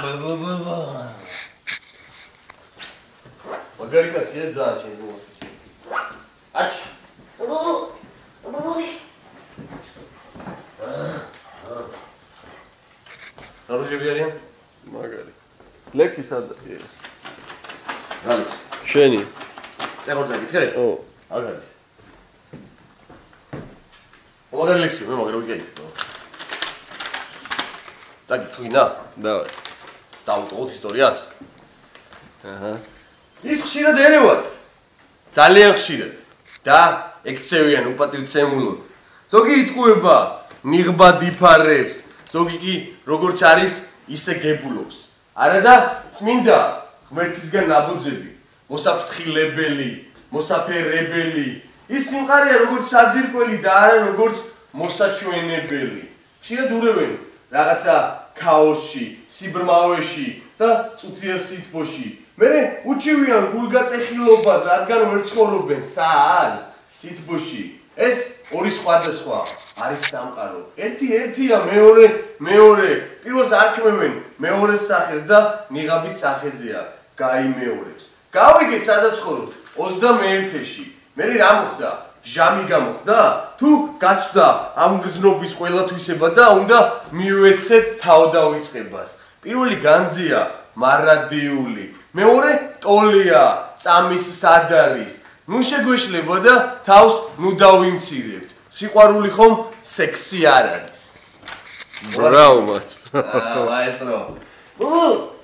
მაგარი კაცია ძალიან შეიძლება მოსწრაფი. აჩ. როჟები არიან? მაგარი. ლექსი სადაა? რალექს. შენი. წეგორზე გითხე? ო. აგ არის. მაგარი ლექსი, მე მაგარი ვიგე. დაგითხოვინა? დავай. დავუტყოთ ისტორიას? აჰა. ის ხშირად ერევათ. ძალიან ხშირად. და ექცევიან უპატივცემულოდ. ზოგი იტყუება, ნიღბა დიფარებს, ზოგი კი როგორც არის, ისე გებულობს. არა და წმინდა ღმერთისგან ნაბოძები, მოსაფრთხილებელი, მოსაფერებელი. ის სიმყარეა როგორც საძირკველი და არა როგორც მოსაჩვენებელი. ხშირად ურევენ რაღაცა ქაოსში, სიბრმავეში და წუთიერ სითბოში. მერე უჩივიან გულგატეხილობას, რადგან ვერ ცხოვრობენ საალ სითბოში. ეს ორი სხვადასხვა არის სამყარო. ერთი-ერთია, მეორე. პირველს არქმევენ მეორეს სახელს და ნიღაბით სახეზეა, გაიმეორებს. გავიგეთ სადაც ხოვთ 21-ში. მერე რა მოხდა? ჟამი გამოხდა? თუ გაცვდა ამ გზნობის ყველა თვისება და უნდა მივეცეთ თავდავიწყებას. პირველი განძია მარადიული, მეორე ტოლია, წამის სადარის. ნუ შეგვეშლება და თავს ნუ დავიმცირებთ. სიყვარული ხომ სექსი არ არის. Bravo, maestro. Maestro.